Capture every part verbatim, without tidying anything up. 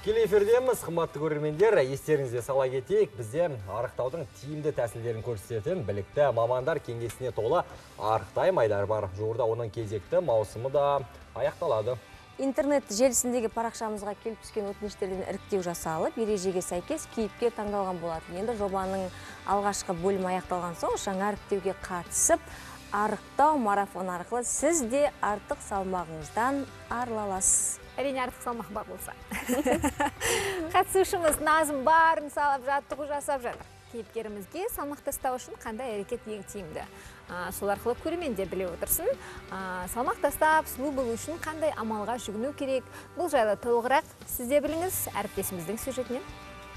Тікелей эфирдеміз, қымбатты көрермендер, естеріңізге сала кетейік, бізде арықтаудың тиімді тәсілдерін көрсететін білікті мамандар кеңесіне толы арықтай майдар бар. Жуырда оның кезекті маусымы да аяқталады. Интернет желісіндегі парақшамызға келіп түскен өтініштерден іріктеу жасалып, ережеге сәйкес кейіпкер таңдалған болатын. Енді жобаның алғашқы бөлімі аяқталған соң, жаңа іріктеуге қатысып, арықтау марафон арқылы сіз де артық салмағыңыздан арыла аласыз. Әрине артық салмақ бар болса. Қатысушымыз Назым барын салып, жаттығу жасап жатыр. Кейіпкерімізге салмақ тастау үшін қандай әрекет ең тиімді? Сол арқылы көрерменде біле отырсын. Салмақ тастап, сұлу болу үшін қандай амалға жүгіну керек? Бұл жайлы толығырақ сізде біліңіз әріптесіміздің сюжетінен.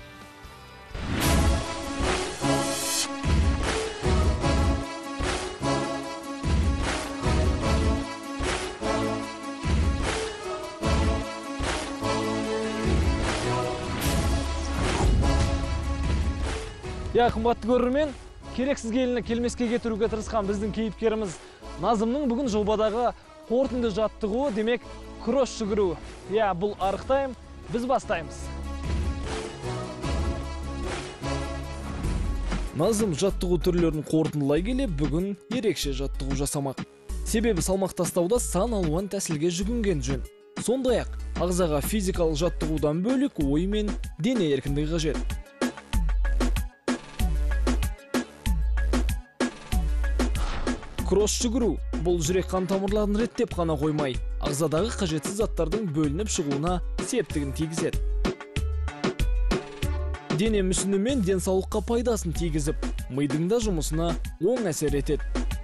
Я қымбатты көрермен, керексіз келіні келмеске кетіруге тырысқан біздің кейіпкеріміз Назымның бүгін жобадағы қорытынды жаттығуы, демек кросс жүгіру. Я, бұл арықтайым, біз бастаймыз. Назым жаттығу түрлерін қорытындылай келе бүгін ерекше жаттығу жасамақ. Себебі салмақ тастауда сан алуан тәсілге жүгінген жөн. Сондай-ақ, ағзаға физикалық жаттығудан бөлік ой мен дене еркіндігі қажет. Кросс жүгіру бұл жүрек қан тамырларын реттеп қана қоймай, ағзадағы қажетсіз заттардың бөлініп шығуына септігін тигізеді. Дене мүсіні мен денсаулыққа пайдасын тигізіп, мидың да жұмысына оң әсер етеді.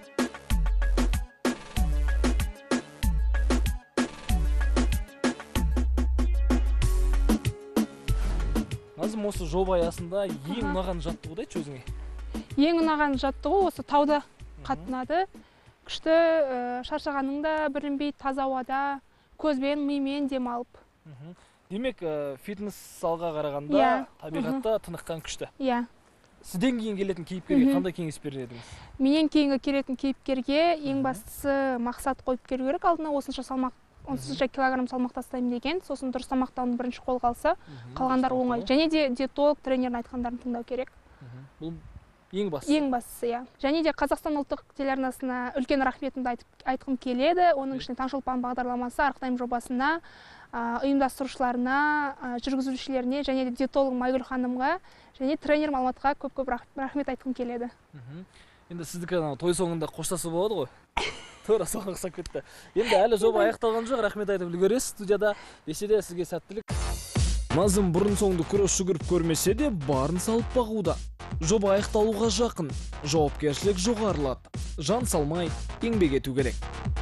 Назым, осы жоба аясында ең ұнаған жаттығуды айтшы өзіңе? Ең ұнаған жаттығу осы тауда қатынады. Күшті шаршағаныңда білінбей таза ауада, көзбен, мимен дем алып. Демек, фитнес залға қарағанда табиғатта тыныққан күшті. Иә. Сізден кейін келетін кейіпкерге қандай кеңес берер едіңіз? Менен кейінгі келетін кейіпкерге ең бастысы мақсат қойып келу керек. Алдына осынша салмақ, осынша килограмм салмақ тастаймын деген, сосын дұрыс тамақтануды бірінші қолға алса, қалғандар оңай. Және де диетолог тренердің айтқандарын тыңдау керек. Бұл ең бастысы. Ең бастысы, иә. Және де Қазақстан ұлттық телеарнасына үлкен рахметімді айтқым келеді. Оның ішінде Таңшолпан бағдарламасы, Арықтайым жобасына, ұйымдастырушыларына, жүргізушілеріне, және де диетолог Майгүл ханымға, және тренер Алматыға көп-көп рахмет айтқым келеді. Енді сіздікі той соңында қоштасу болады ғой? Тура соған ұқсап кетті. Енді әлі жоба аяқталған жоқ, рахмет айтып үлгересіз студияда. Десе де сізге сәттілік. Назым бұрын соңды кросс жүгіріп көрмесе де барын салып бағуда. Жоба аяқталуға жақын, жауапкершілік жоғарылады. Жан салмай, еңбек ету керек.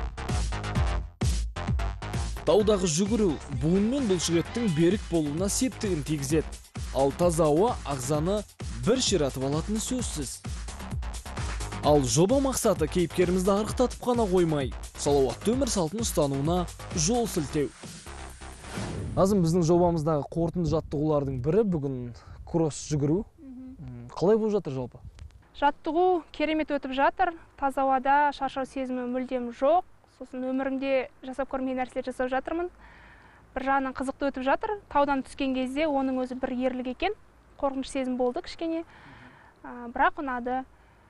Таудағы жүгіру буын мен бұлшықеттің берік болуына септігін тигізеді. Ал таза ауа ағзаны бір ширатып алатыны сөзсіз. Ал жоба мақсаты кейіпкерімізді арықтатып қана қоймай, салауатты өмір салтын ұстануына жол сілтеу. Назым, біздің жобамыздағы қорытынды жаттығулардың бірі бүгін кросс жүгіру. Қалай болып жатыр жалпы? Жаттығу керемет өтіп жатыр. Таза ауада шаршау сезімі мүлдем жоқ. Сосын өмірімде жасап көрмеген нәрселер жасап жатырмын. Бір жағынан қызықты өтіп жатыр. Таудан түскен кезде оның өзі бір ерлік екен. Қорқыныш сезім болды кішкене. Бірақ ұнады.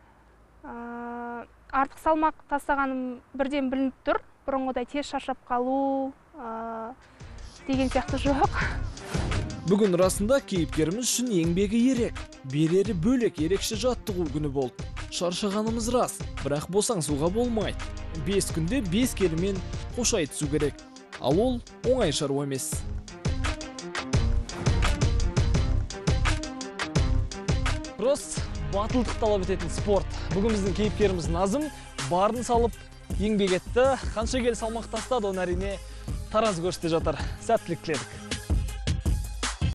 Артық салмақ тастағаным бірден білініп тұр. Бұрынғыдай тез шаршап қалу деген сияқты жоқ. Бүгін расында кейіпкеріміз үшін еңбегі ерек, берері бөлек ерекше жаттығу күні болды. Шаршағанымыз рас, бірақ босаңсуға болмайды. Бес күнде бес келімен қош айтысу керек. Ал ол оңай шаруа емес. Кросс батылдық талап ететін спорт. Бүгін біздің кейіпкеріміз Назым барын салып еңбек етті. Қанша келі салмақ тастады, оны әрине таразы көрсете жатыр. Сәттілік тіледік.